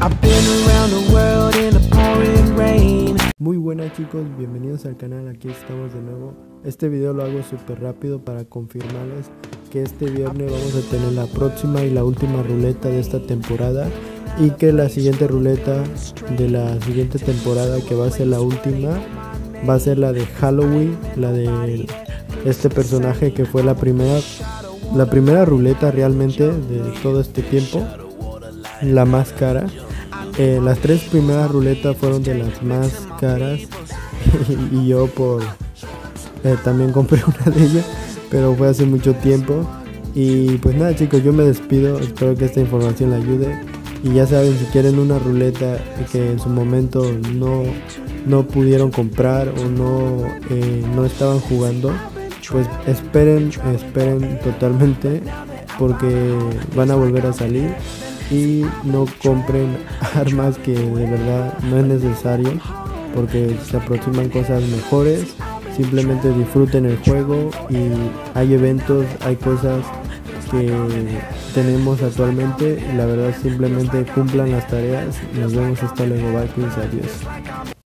Muy buenas chicos, bienvenidos al canal, aquí estamos de nuevo. Este video lo hago súper rápido para confirmarles que este viernes vamos a tener la próxima y la última ruleta de esta temporada, y que la siguiente ruleta de la siguiente temporada, que va a ser la última, va a ser la de Halloween, la de este personaje que fue la primera ruleta realmente de todo este tiempo, la más cara. Las tres primeras ruletas fueron de las más caras y yo también compré una de ellas, pero fue hace mucho tiempo. Y pues nada chicos, yo me despido, espero que esta información les ayude. Y ya saben, si quieren una ruleta que en su momento no pudieron comprar o no estaban jugando, pues esperen totalmente, porque van a volver a salir. Y no compren armas que de verdad no es necesario, porque se aproximan cosas mejores. Simplemente disfruten el juego, y hay eventos, hay cosas que tenemos actualmente, y la verdad simplemente cumplan las tareas. Nos vemos hasta luego, Vikings, adiós.